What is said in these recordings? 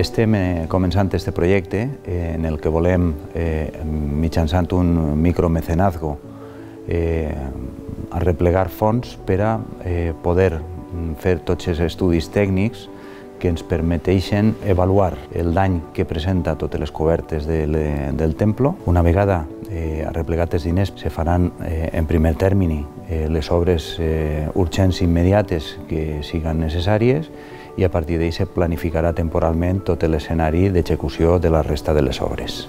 Estem començant este projecte en el que volem, mitjançant un micromecenazgo, arreplegar fons per a poder fer tots els estudis tècnics que ens permeteixen avaluar el dany que presenta totes les cobertes del templo. Una vegada arreplegats els diners, se faran en primer termini les obres urgents i immediates que siguen necessàries i a partir d'ahí se planificarà temporalment tot l'escenari d'execució de la resta de les obres.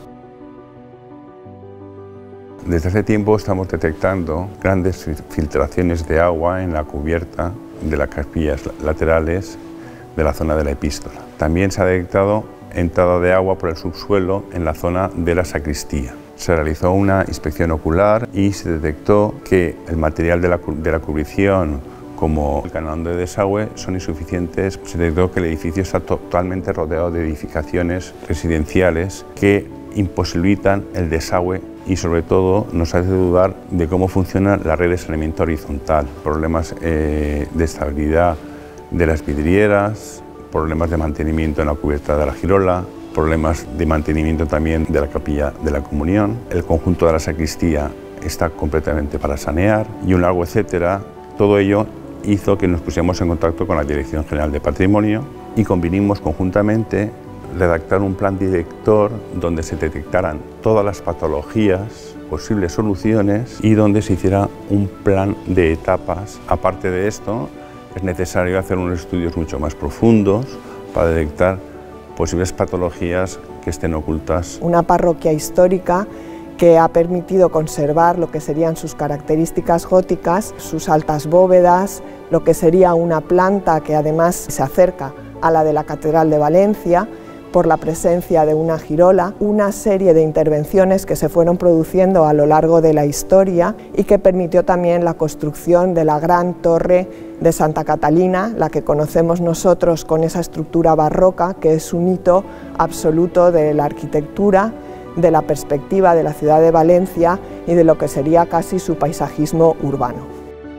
Desde hace tiempo estamos detectando grandes filtraciones de agua en la cubierta de las capillas laterales de la zona de la epístola. También se ha detectado entrada de agua por el subsuelo en la zona de la sacristía. Se realizó una inspección ocular y se detectó que el material de la cubrición como el cañón de desagüe son insuficientes. Se detectó que el edificio está totalmente rodeado de edificaciones residenciales que imposibilitan el desagüe y sobre todo nos hace dudar de cómo funciona la red de saneamiento horizontal, problemas de estabilidad de las vidrieras, problemas de mantenimiento en la cubierta de la girola, problemas de mantenimiento también de la capilla de la comunión. El conjunto de la sacristía está completamente para sanear y un largo etcétera. Todo ello hizo que nos pusiéramos en contacto con la Dirección General de Patrimonio y convinimos conjuntamente redactar un plan director donde se detectaran todas las patologías, posibles soluciones y donde se hiciera un plan de etapas. Aparte de esto, es necesario hacer unos estudios mucho más profundos para detectar posibles patologías que estén ocultas. Una parroquia histórica que ha permitido conservar lo que serían sus características góticas, sus altas bóvedas, lo que sería una planta que además se acerca a la de la Catedral de Valencia, por la presencia de una girola, una serie de intervenciones que se fueron produciendo a lo largo de la historia y que permitió también la construcción de la gran torre de Santa Catalina, la que conocemos nosotros con esa estructura barroca, que es un hito absoluto de la arquitectura, de la perspectiva de la ciudad de Valencia y de lo que sería casi su paisajismo urbano.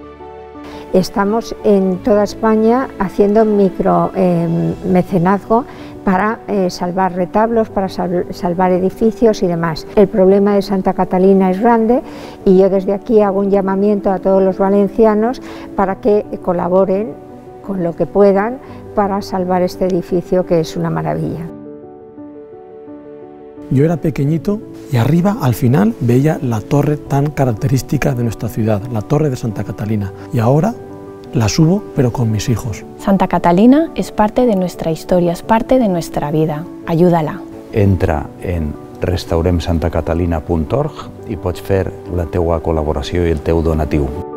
Estamos en toda España haciendo micromecenazgo para salvar retablos, para salvar edificios y demás. El problema de Santa Catalina es grande y yo desde aquí hago un llamamiento a todos los valencianos para que colaboren con lo que puedan para salvar este edificio que es una maravilla. Yo era pequeñito y arriba, al final, veía la torre tan característica de nuestra ciudad, la Torre de Santa Catalina, y ahora la subo, pero con mis hijos. Santa Catalina es parte de nuestra historia, es parte de nuestra vida. Ayúdala. Entra en restauremsantacatalina.org i pots fer la teua col·laboració i el teu donatiu.